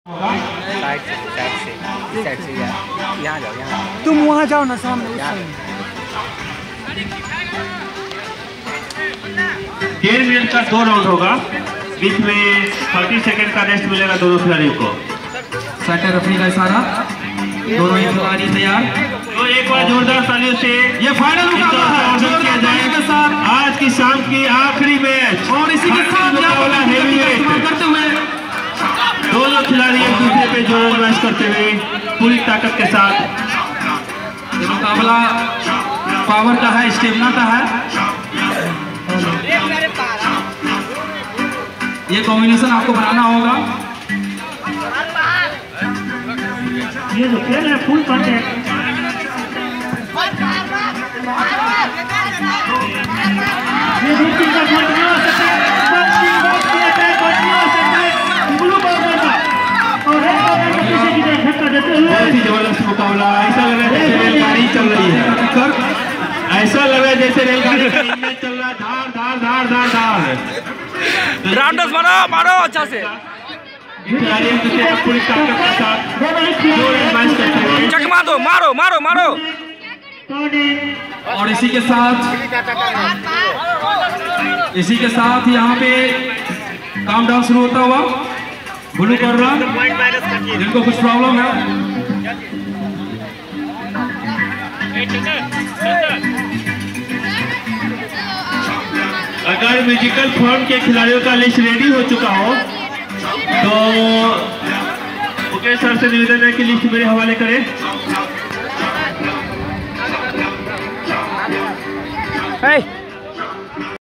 Side से यहाँ जाओ, यहाँ तुम वहाँ जाओ ना सामने। 1.5 मिनट का 2 राउंड होगा, बीच में 30 सेकंड का रेस्ट मिलेगा दोनों खिलाड़ियों को। सेटर रफी का इशारा, दोनों ही खिलाड़ी तैयार। तो एक बार जोरदार तालियों से ये फाइनल मुकाबला है किया जाए के साथ आज की शाम की आखिरी मैच। और इसी के साथ करते हुए दोनों खिलाड़ी एक दूसरे पे जोर मैच करते हुए पूरी ताकत के साथ। ये मुकाबला पावर का है, स्टेमिना का है। ये कॉम्बिनेशन आपको बनाना होगा। ये जो खेल है फुल कॉन्टैक्ट। ये दूसरी का कंटिन्यू हो सकता है, और पीछे की तरफ धक्का देते हुए बहुत ही जबरदस्त मुकाबला। ऐसा लग रहा है जैसे रेलगाड़ी चल रही है, ऐसा लग रहा है जैसे रेलगाड़ी का इंजन चल रहा है, धार धार धार धार धार। राउंडर्स मारो अच्छा से। खिलाड़ी एक दूसरे को पूरी ताकत के साथ जोर मैच करते हुए चकमा दो, मारो मारो मारो। और इसी के साथ यहाँ पे काम डाउन शुरू होता हुआ ब्लू कर रहा, जिनको कुछ प्रॉब्लम है। अगर म्यूजिकल फॉर्म के खिलाड़ियों का लिस्ट रेडी हो चुका हो तो मुकेश सर से निवेदन है कि लिस्ट मेरे हवाले करें। Hey!